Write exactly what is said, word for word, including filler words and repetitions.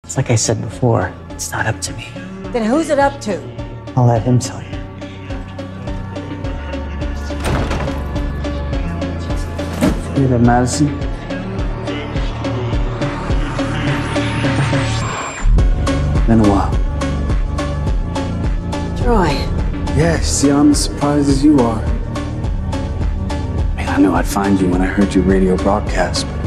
It's like I said before, it's not up to me. Then who's it up to? I'll let him tell you. You hear that, Madison? Been a while. Troy. Yeah, see, I'm as surprised as you are. I mean, I knew I'd find you when I heard your radio broadcast, but